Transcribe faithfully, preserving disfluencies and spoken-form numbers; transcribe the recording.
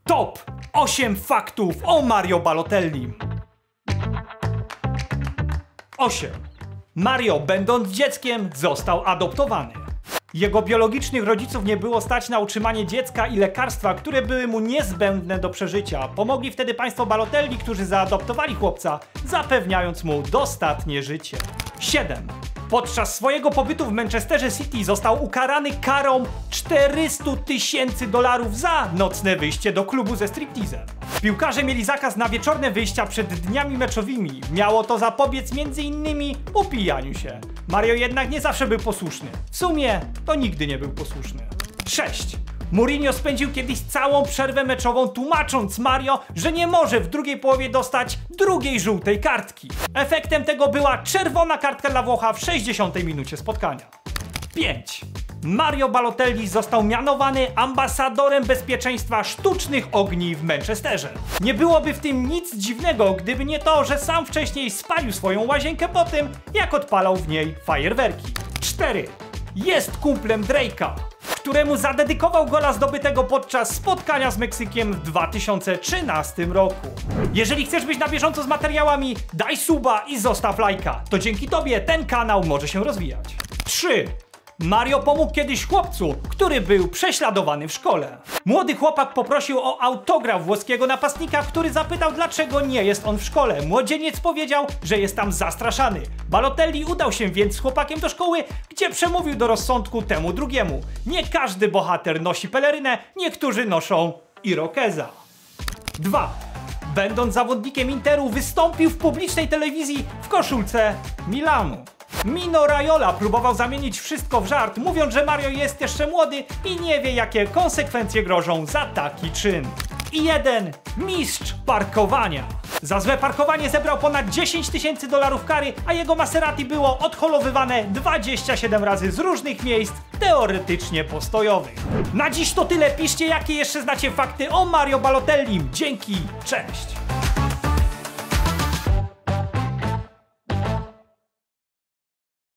Top osiem faktów o Mario Balotellim. osiem. Mario, będąc dzieckiem, został adoptowany. Jego biologicznych rodziców nie było stać na utrzymanie dziecka i lekarstwa, które były mu niezbędne do przeżycia. Pomogli wtedy państwo Balotelli, którzy zaadoptowali chłopca, zapewniając mu dostatnie życie. siedem. Podczas swojego pobytu w Manchesterze City został ukarany karą czterysta tysięcy dolarów za nocne wyjście do klubu ze striptizem. Piłkarze mieli zakaz na wieczorne wyjścia przed dniami meczowymi. Miało to zapobiec między innymi upijaniu się. Mario jednak nie zawsze był posłuszny. W sumie to nigdy nie był posłuszny. sześć. Mourinho spędził kiedyś całą przerwę meczową tłumacząc Mario, że nie może w drugiej połowie dostać drugiej żółtej kartki. Efektem tego była czerwona kartka dla Włocha w sześćdziesiątej minucie spotkania. pięć. Mario Balotelli został mianowany ambasadorem bezpieczeństwa sztucznych ogni w Manchesterze. Nie byłoby w tym nic dziwnego, gdyby nie to, że sam wcześniej spalił swoją łazienkę po tym, jak odpalał w niej fajerwerki. cztery. Jest kumplem Drake'a, któremu zadedykował gola zdobytego podczas spotkania z Meksykiem w dwa tysiące trzynastym roku. Jeżeli chcesz być na bieżąco z materiałami, daj suba i zostaw lajka. To dzięki tobie ten kanał może się rozwijać. trzy. Mario pomógł kiedyś chłopcu, który był prześladowany w szkole. Młody chłopak poprosił o autograf włoskiego napastnika, który zapytał, dlaczego nie jest on w szkole. Młodzieniec powiedział, że jest tam zastraszany. Balotelli udał się więc z chłopakiem do szkoły, gdzie przemówił do rozsądku temu drugiemu. Nie każdy bohater nosi pelerynę, niektórzy noszą irokeza. dwa. Będąc zawodnikiem Interu, wystąpił w publicznej telewizji w koszulce Milanu. Mino Raiola próbował zamienić wszystko w żart, mówiąc, że Mario jest jeszcze młody i nie wie, jakie konsekwencje grożą za taki czyn. I jeden. Mistrz parkowania. Za złe parkowanie zebrał ponad dziesięć tysięcy dolarów kary, a jego Maserati było odholowywane dwadzieścia siedem razy z różnych miejsc, teoretycznie postojowych. Na dziś to tyle. Piszcie, jakie jeszcze znacie fakty o Mario Balotellim. Dzięki, cześć!